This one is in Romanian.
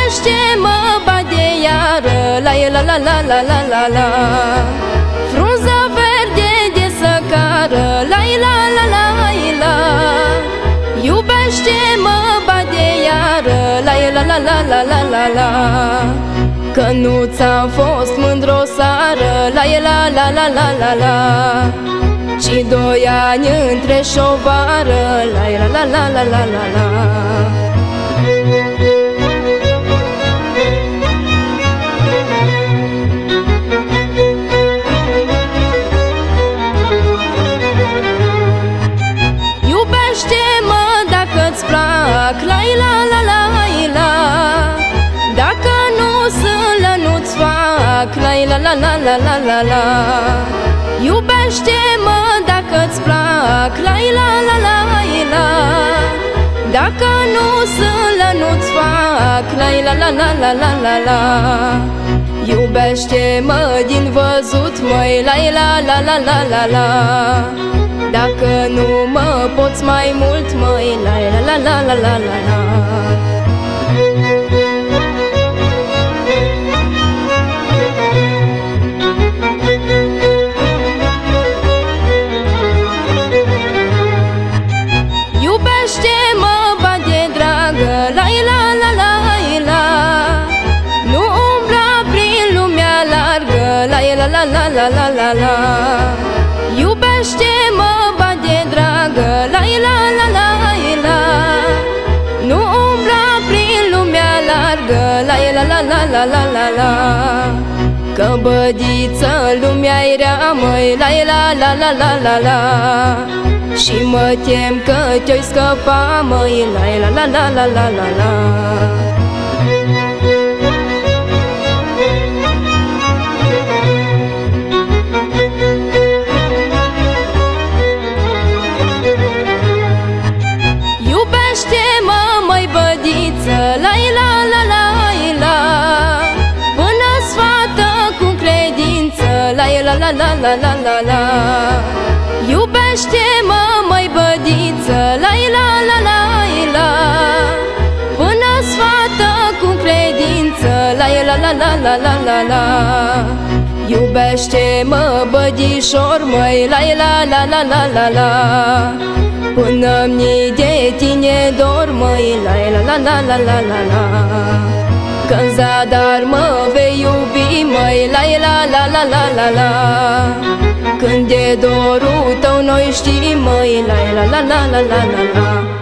Iubește-mă, bade iară, la la la la la la la la. Frunză verde de săcară, la la la la la. Iubește-mă, bade iară, la la la la la la la la. Că nu ți-am fost mândr-o sară, la la la la la la la. Ci 2 ani între șovară, la la la la la la la. Iubește-mă dacă-ți plac, la la la la la. Dacă nu sunt la nu-ți fac, la la la la la la la la. Iubește-mă dacă-ți plac, la la la la la. Dacă nu sunt la nu-ți fac, la la la la la la la la. Iubește-mă din văzut, măi, la la la la la la la. Dacă nu mă poți mai mult, măi, la la la la la la la. Iubește-mă, bade dragă, la la la la la. Nu umbla prin lumea largă, la la la la la la la la. Iubește-mă, bade dragă, la la la la la. Nu umbla prin lumea largă, la la la la la la la la. Că bădiță lumea-i rea, măi, la la la la la la la. Și mă tem că te-oi scăpa, măi, la la la la la la la la. Iubește-mă, măi, bădiță, la la la la la. Până-ți fată cu credință, la la la la la la la la. Iubește-mă, măi, bădiță, la la la la la. Până-ți fată cu credință, la la la la la la la la. Iubește-mă, bădișor, măi, la la la la la la la. Până-mi de tine dor, măi, la la la la la la la. Că-n zadar mă vei iubi, măi, la la la la la la la. Când e dorul tău noi știm, măi, la la la la la la la.